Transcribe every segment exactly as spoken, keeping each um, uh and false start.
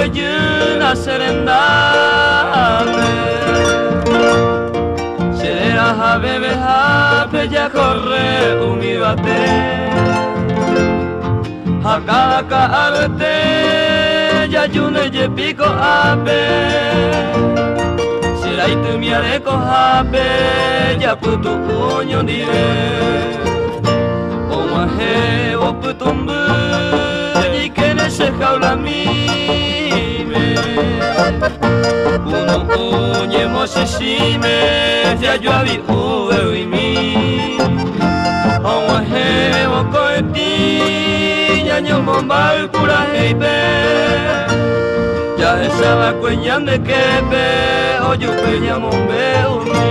huelluna serendame será a bebé a ya corre umibate acá arte ya yune ye pico ape será y tu miare cojape ya putu coño dire como aje o putumbu y que ne se jaula mime uno oñe mosisime ya yo avi uve y mi como aje o coeti ya ñomo mal cura heipe ya esa la cueñan de quepe o yo peña mombe umi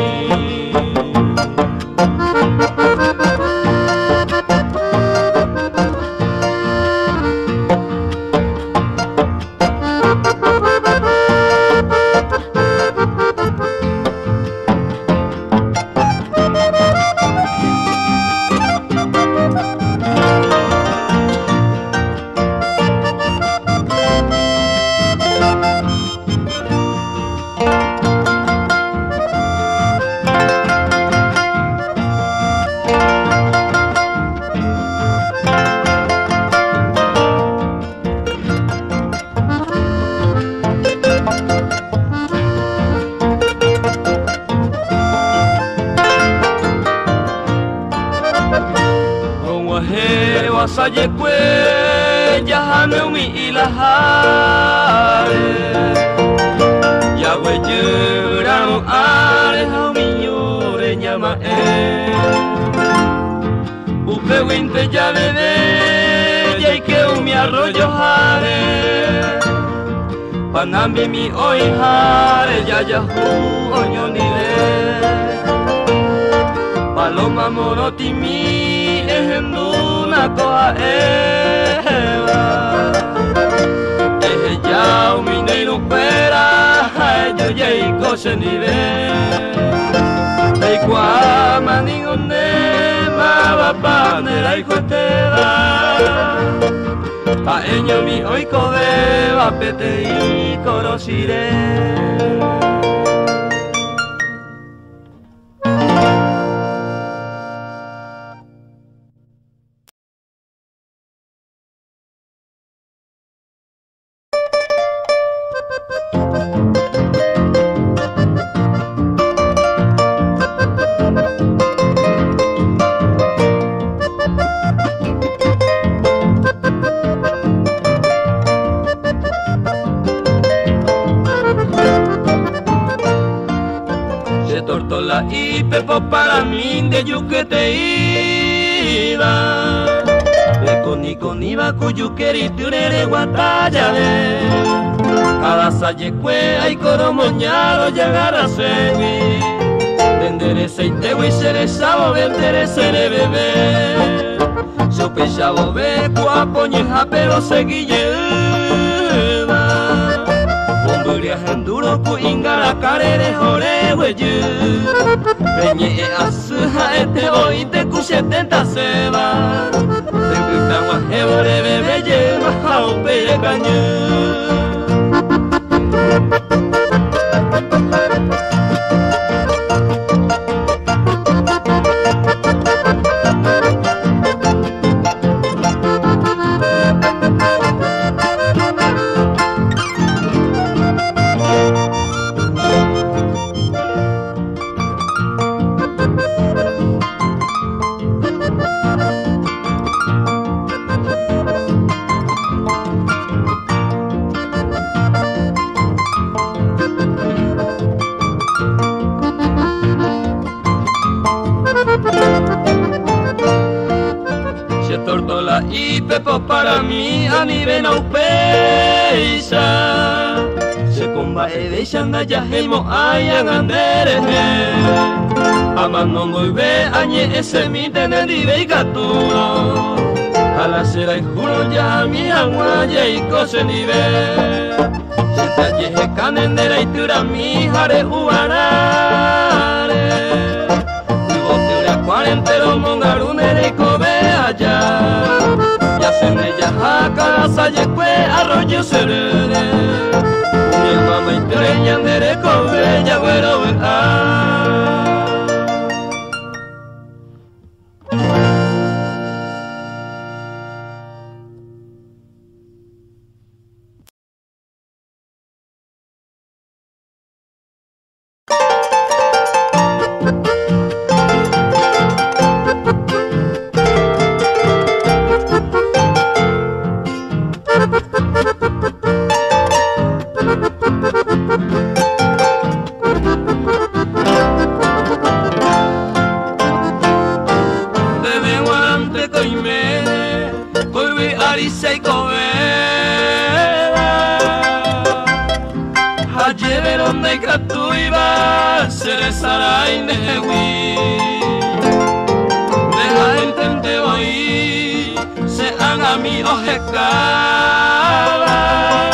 Saye kwe jahame umi ilahare ya wejura no are haumi yure nyama e upe winte ya bebe ya ike umi arroyo hare panambi mi oi hare ya yahu oñonile paloma morotimi ehenduna koa eva ehe yao mineiro pera yo yei kose nive eikua maningone mabapa nera ikoeteva paeño mi oiko beba pete ikorosire Tortola y pepo para mí de yuquete iba de coni coni va cuyuqueri turere guataya de cada salle cue hay coro moñado llegar a segui vendere seite y serezabo vendere sere bebé sope chavo be cuapoñeja pero seguille enduro ku ingara karere hore weju peñe e asuha ete oite ku setenta seba tengu kama hebore bebe lleva hau pere cañu Tortola y pepo para mí a nivel aupeisa se comba e deixanda ya heimo ayan andere amando y ve añe ese mi tener y ve gaturo a la cera y juro ya mi agua ya y cose ni ve se te yeje canendera y tura mi jare uarare tuvo tura cuarentero mongarunere y cobe allá ya se me ya jaca saye cue arroyo serere de catuiba se le sara y nehui deja entende hoy se haga mi ojecaba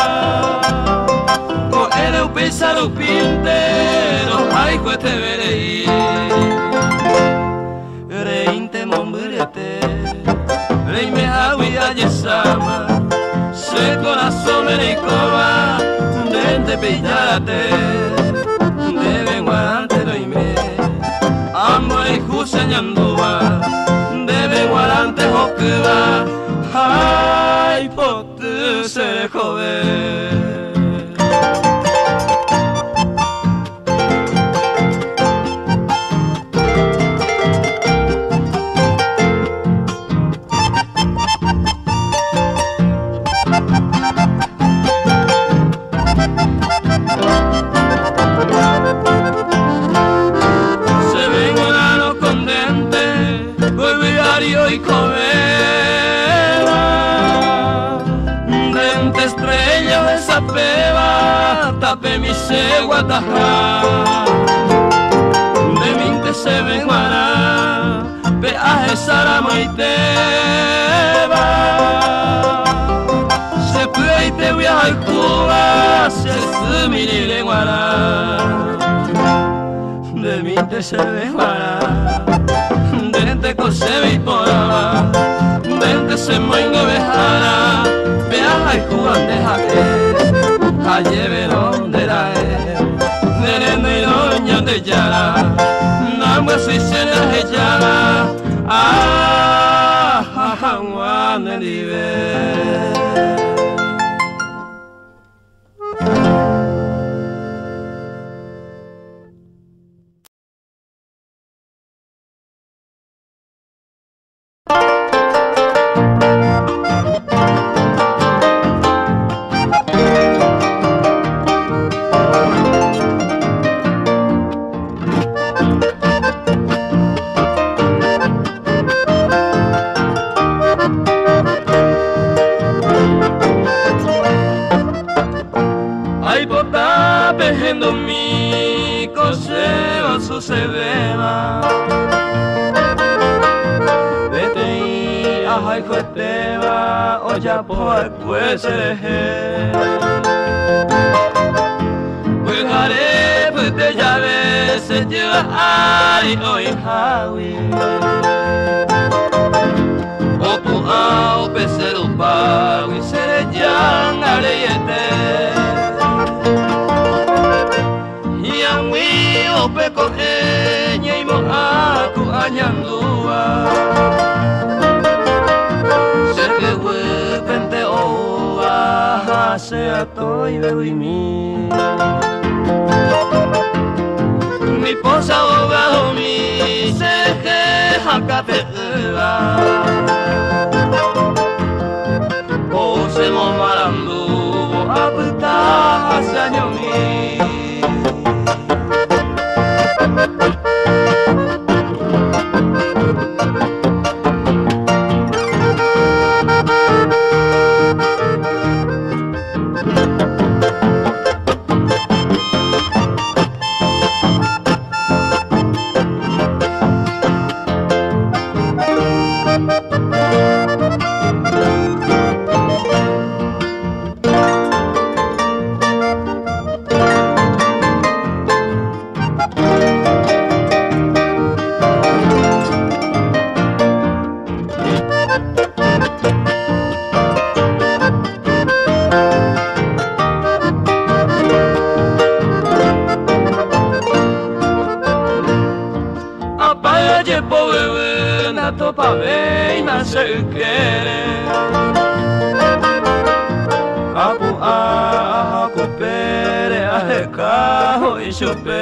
co era un pesado pintero ay cueste verei reinte mombrete rei me hawi ayesama se corazón me coba dente pillate debe guarante doime amore kuseñandua debe guarante hokuba ay potu se joven. Y covera dente estrella de esa peba tape mi segua tajá de minte se venguará peaje sarama y teba se puede y te voy a Cuba se sumiri lenguará de minte se venguará dente cose vi poraba dente se moingo bejara viaja y cuban deja que calle verón de la e nereno y doña de yara namba si se la hejara ah jajuan de nivel. Pejendo mi coseo sucedeva vete y ajay cueteva olla por pues eje Pujare pute llave se lleva ay hoy hawi opu au pesero pawi se le llama areyete yang wi ope ko e nyai mo aku anyandua serke we pente o a se atoi bewi mi mi posa o ga mi se ke hakate la o se mo marandu aputa hasanyo mi topa veina se quiere apu apu pere ahecajo y chupe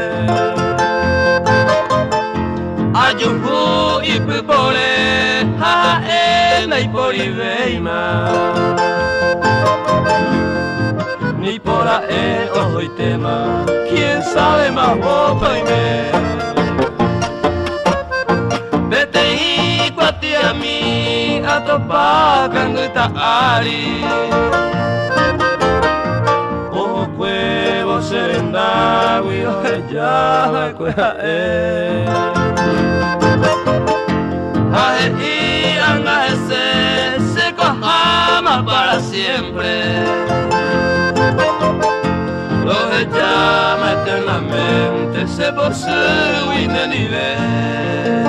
ayuhu y pipore ha ena y poriveima ni por ahí ojo y tema quién sabe más voto y me a mí a topar canguita ari o cuevo serenda ya cuesta eh Ae y anga ese se cojama para siempre los llama eternamente se por su inenive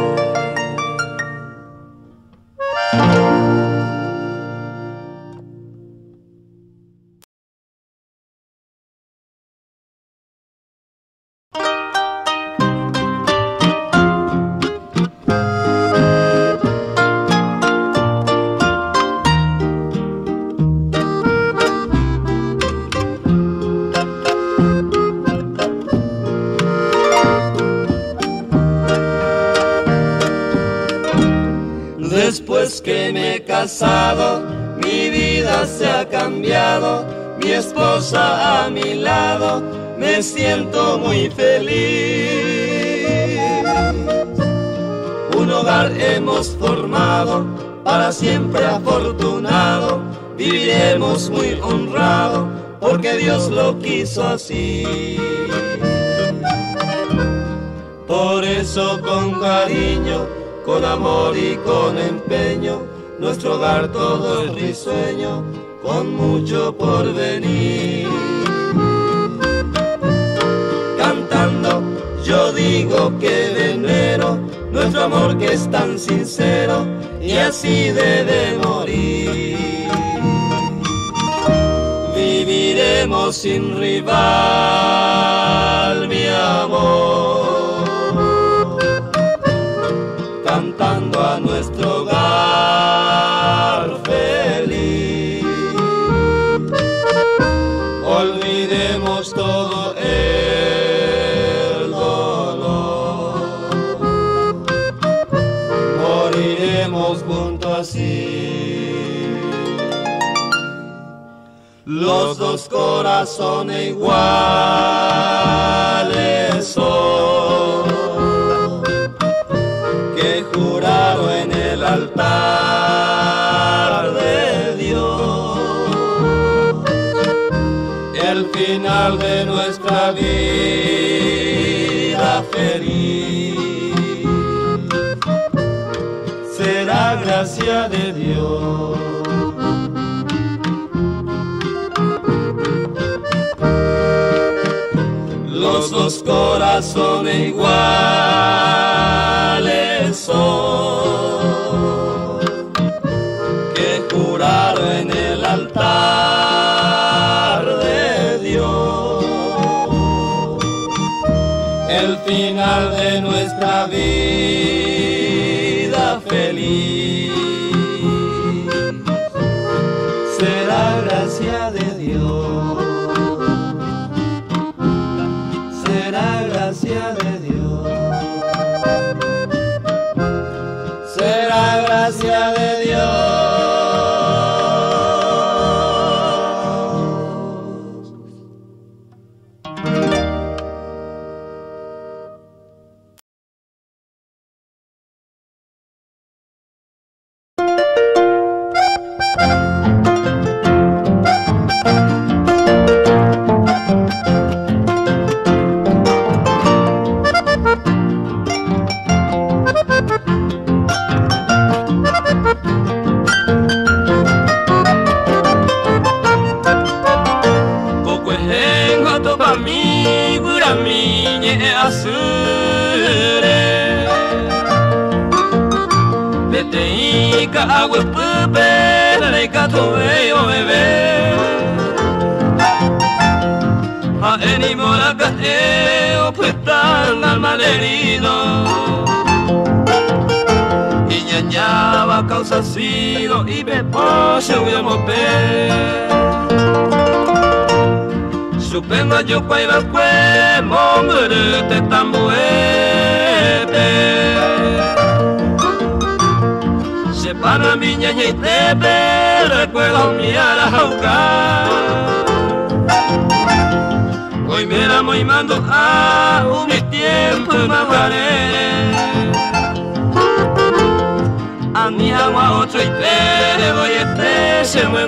Después que me he casado, mi vida se ha cambiado, mi esposa a mi lado, me siento muy feliz. Un hogar hemos formado, para siempre afortunado, viviremos muy honrado, porque Dios lo quiso así. Por eso con cariño, con amor y con empeño, nuestro hogar todo es risueño, con mucho por venir. Cantando yo digo que venero nuestro amor que es tan sincero y así debe morir. Viviremos sin rival, mi amor, cantando a nuestro hogar feliz. Olvidemos todo el dolor, moriremos juntos así. Los dos corazones iguales son, jurado en el altar de Dios, el final de nuestra vida feliz será gracia de Dios. Los dos corazones iguales son, que juraron en el altar de Dios, el final de nuestra vida feliz será gracia de Dios. Será gracia de Dios, será gracia de Dios. Agua pupe, le gato veo bebé. A enimola cateo, pues tan al malherido. Y ñañaba causa sido y pepo se hubiera mover. Supema yo cuaiba cue, mombre te tambuete. Para mi ñaña y tepe, recuerdo mi arauca. Hoy me la voy mando a un tiempo más vale. A mi agua otro y te voy a este se me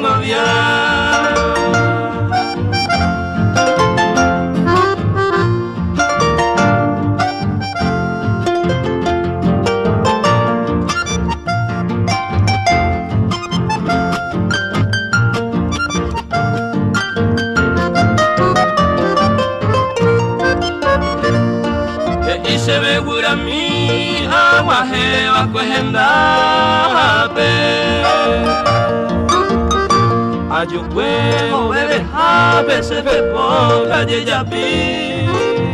movía. y se ve gura mi agua jeva cuejendape. Ayucuejo bebe jabe se ve por calle yapi.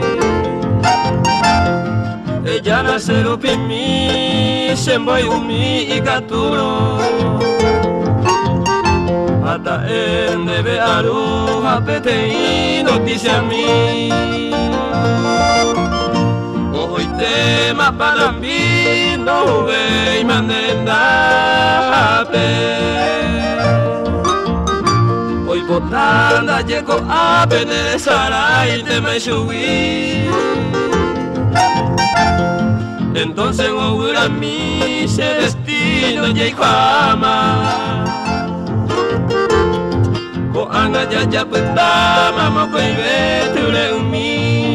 Ella nace lo pimi se voy umi y caturo. Hasta en debe aruja pete y noticia a mí. Hoy tema para mí no ve y manendape. Hoy botanda llegó a Venezuela y te me subí. Entonces ahora mi se destino llegó a amar. Ko anga ya ya peta mama ko ibe ture umi.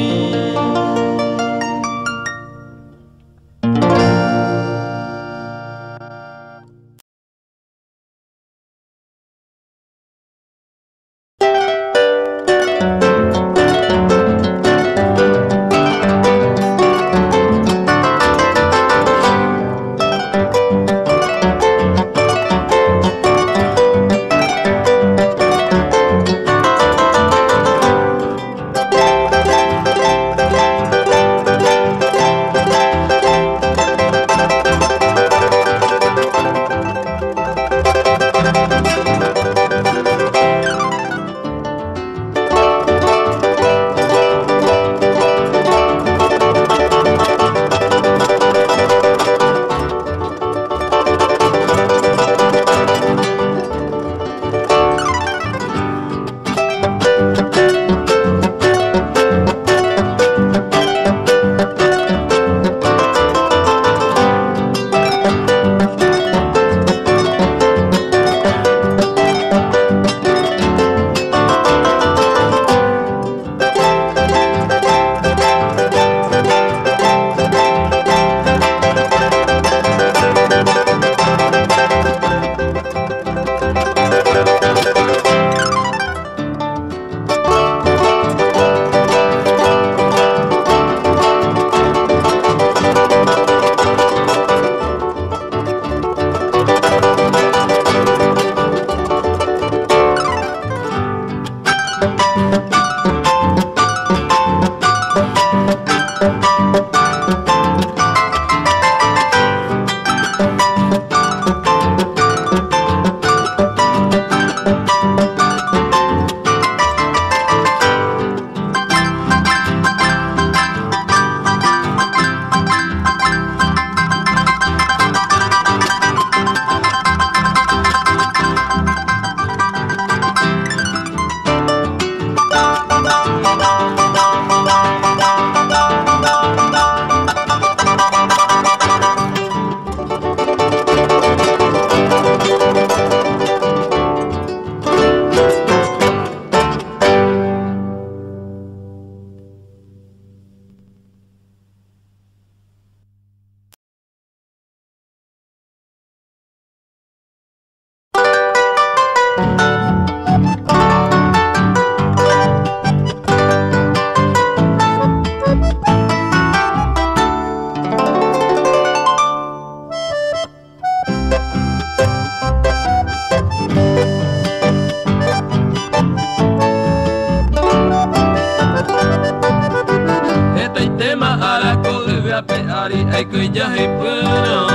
ay que ya hay pena.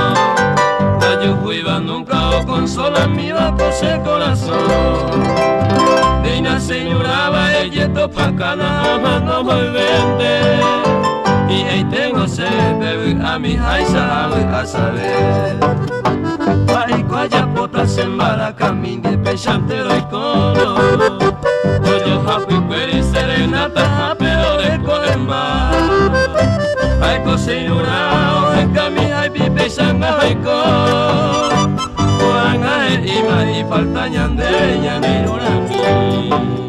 Ya yo fui va nunca o consola mi va por ese corazón. De una señora va el yeto pa' cana, no muy vende. Y ahí tengo sed, bebé, a mi jaisa a saber. Ay, cuaya pota se embaraca, mi de pechantero y coro. Oye, happy query serenata, pero de colemba. Ay, coseñora, ay, cami, ay, pipe, sanga, ay, co. Oanga, ay, ima, y falta ñande, ñande, mi.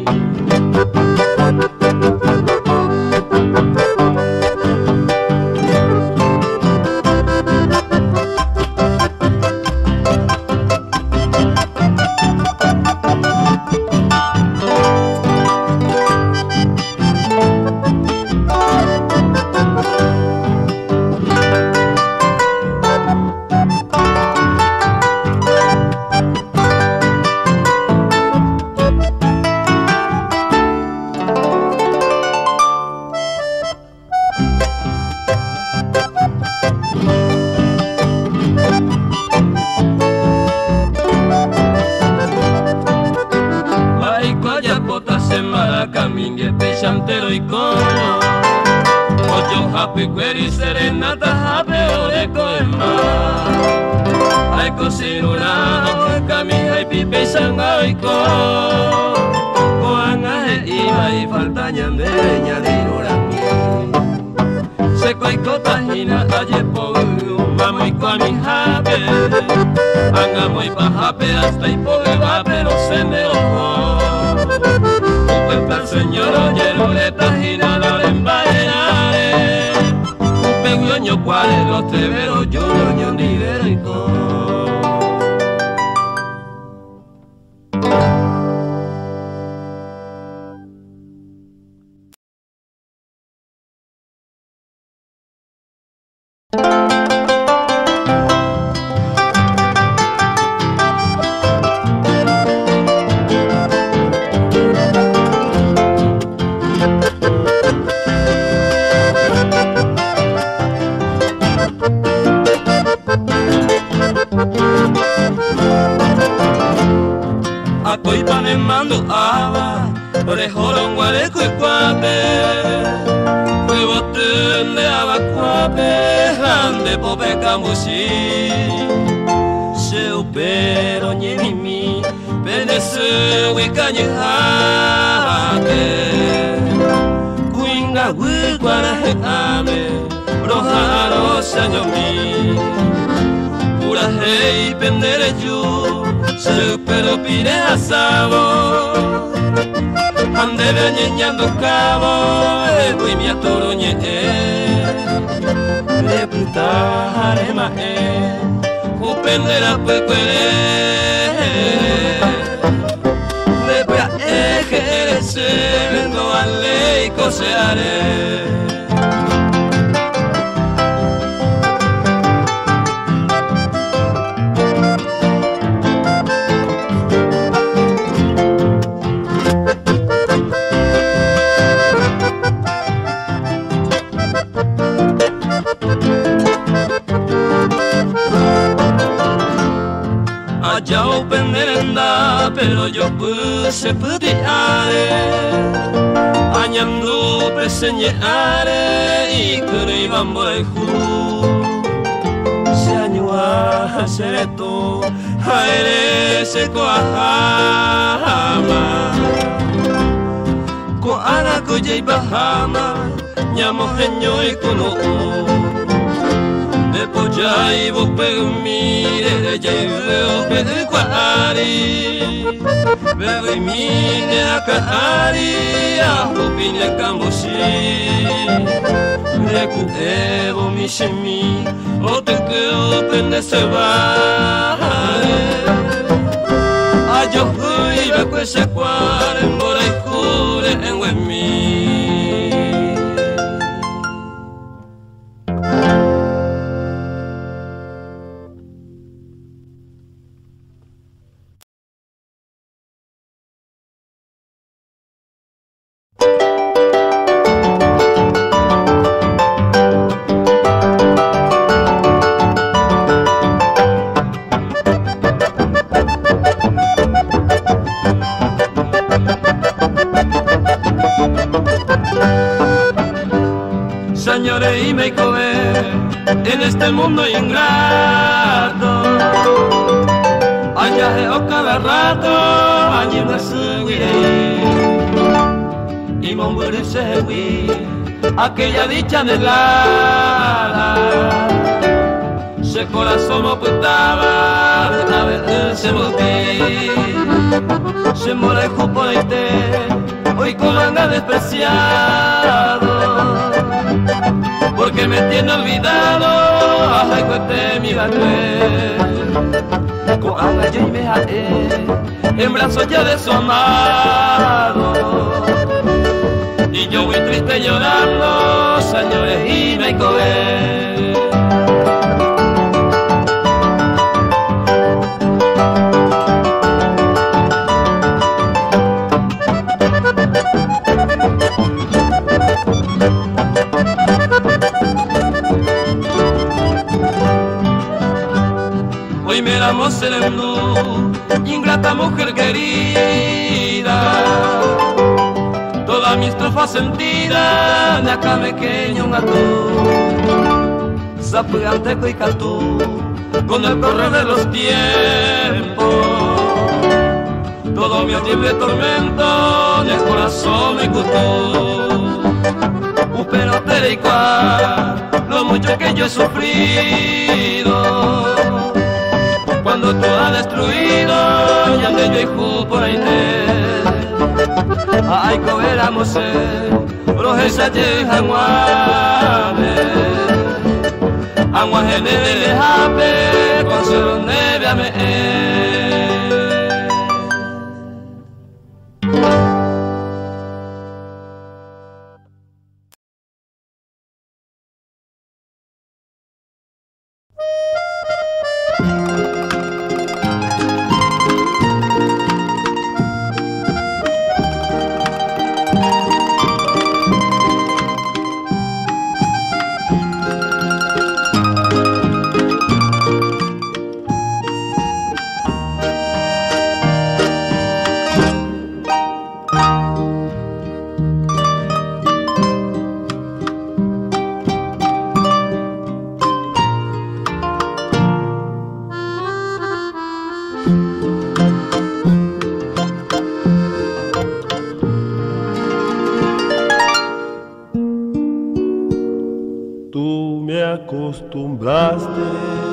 y cono. Ocho happy query serenata happy oreco en mar. Ay cosinura kami ay pipe sanga y co. Koanga e iba y falta ñandeña de urami. Seco y cotahina aye po mamo y kwami happy. Anga muy pa happy hasta y po va pero se me ojo. El señor oye loreta gira la rembaere un peguño cuare los teveros yo ño ni verico. Acoy panemando aba, orejorón guareco y cuape. Fue botón de abacuape, grande pope camusi. Se upero ñenimi, penese huicañe jake. Cuinga huicuaraje ame, rojaro sañomi. Pura hey pendere yo. Pero pide asado ande veñeñando cabo e voy mi atoroñe le plutare ma e upendera pecuere le pea eje se vendo a ley coseare. Ya openderenda, pero yo puse puteare, añando peseñeare y que iban por el ju. Se añua sereto, aere se coajama, coana coye y bajama, ñamo geño y cono. Ya y vos mire, ya y veo que cuari, veo y mire a cari, a opine cambosi, recuevo mi semi, o te quedo pende se va, a yo fui ve que se cuare en bora y cure en huemi. Señores y me coge en este mundo ingrato, allá cada rato, allí me seguiré y me moriré aquella dicha de la se corazón me putaba a ver se volví se morejo por este hoy colanga despreciado porque me tiene olvidado, ay, cuente mi batue. Con agua yo y me jaé, en brazos ya desomado. Y yo muy triste llorando, señores, y me coge. Hoy me damos sereno, ingrata mujer querida, toda toda mi estrofa sentida de acá pequeño un atú, zapuganteco y cantú, con el correr de los tiempos, todo mi horrible tormento del corazón me cutú. Pero te digo lo mucho que yo he sufrido cuando tú has destruido y ande yo hijo por ahí te ay coberamos roja ye hanguame hanguame de jape con solo neve a me acostumbraste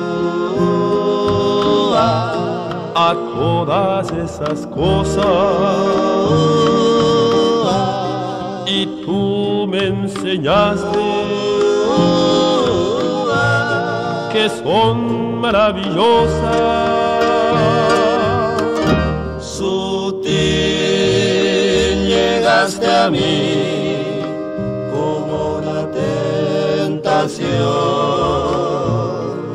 a todas esas cosas y tú me enseñaste que son maravillosas. Sutil llegaste a mí como una tentación,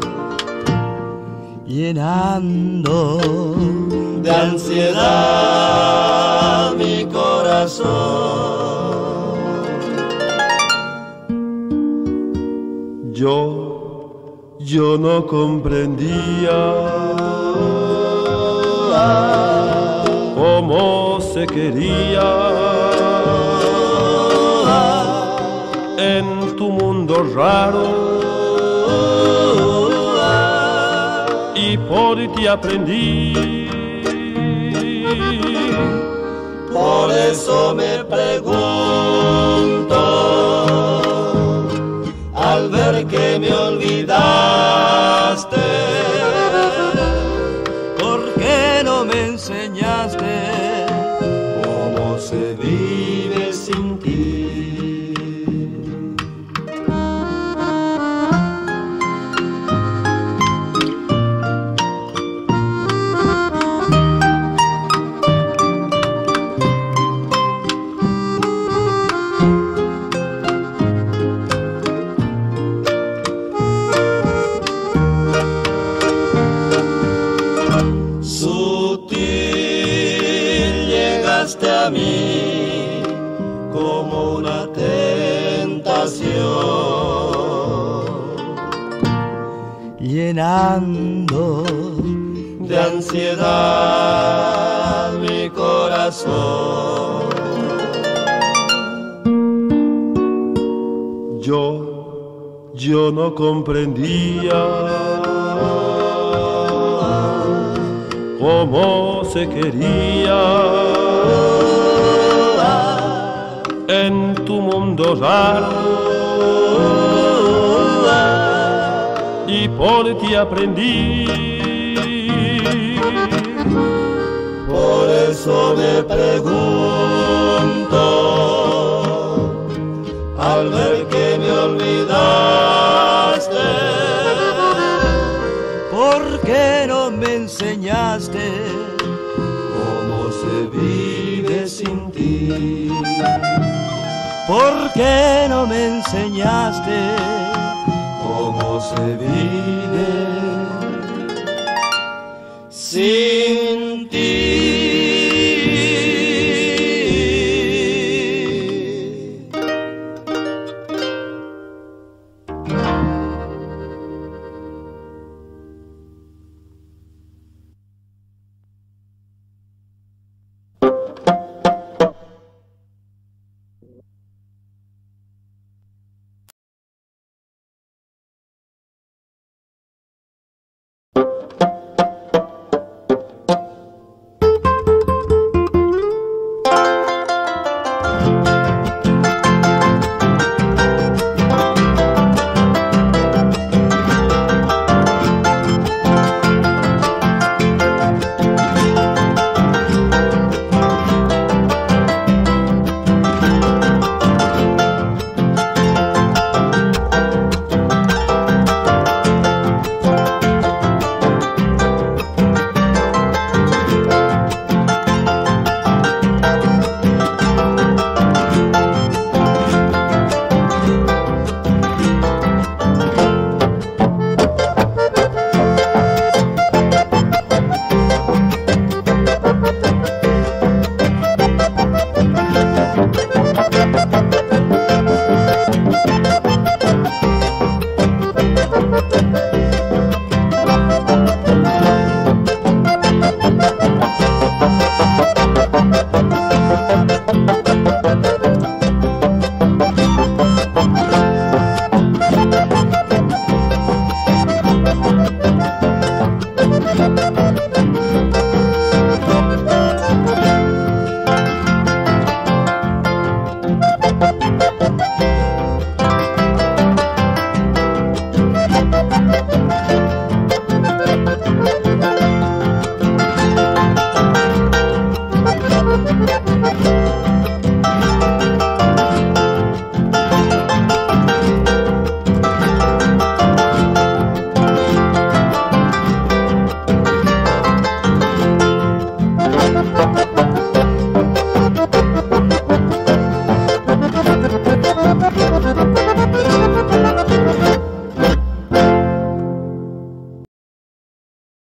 llenando de ansiedad mi corazón. Yo, yo no comprendía cómo se quería en tu mundo raro. Y por ti aprendí, por eso me pregunto, al ver que me olvidaste, ¿por qué no me enseñaste cómo se vive sin ti? A mí como una tentación, llenando de ansiedad mi corazón. Yo, yo no comprendía cómo se quería en tu mundo raro, y por ti aprendí. Por eso me pregunto, al ver que me olvidaste, ¿por qué no me enseñaste cómo se vive sin ti? ¿Por qué no me enseñaste